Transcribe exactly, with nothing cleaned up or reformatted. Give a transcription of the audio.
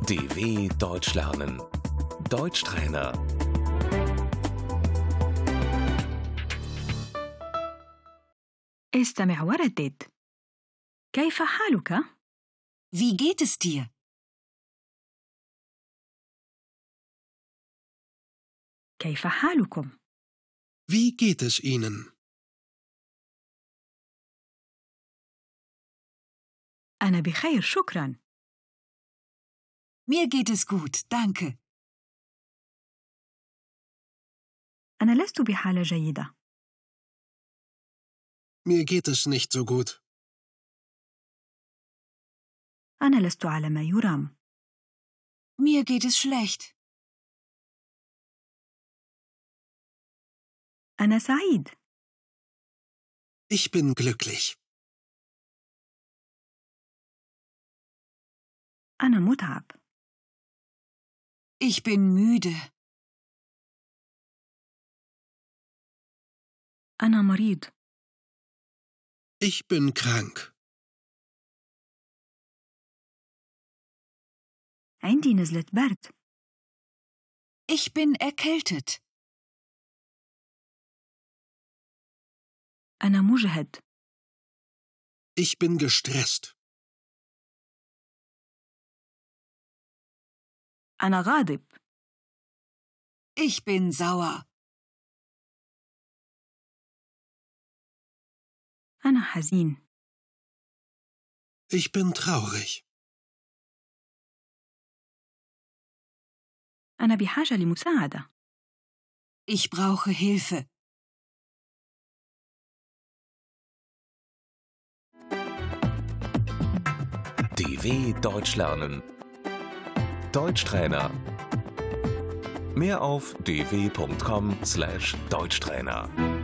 D W Deutsch lernen. Deutschtrainer. استمع وردد. كيف حالك؟ Wie geht es dir? كيف حالكم؟ Wie geht es Ihnen? أنا بخير شكراً. Mir geht es gut, danke. أنا لست بحالة جيدة. Mir geht es nicht so gut. أنا لست على ما يرام. Mir geht es schlecht. أنا سعيد. Ich bin glücklich. أنا متعب. Ich bin müde. أنا مريض. Ich bin krank. عندي نزلة برد. Ich bin erkältet. أنا مجهد. Ich bin gestresst. أنا غاضب. Ich bin sauer. أنا حزين. Ich bin traurig. أنا بحاجة لمساعدة. Ich brauche Hilfe. D W Deutsch lernen. Deutschtrainer. Mehr auf d w punkt com slash Deutschtrainer.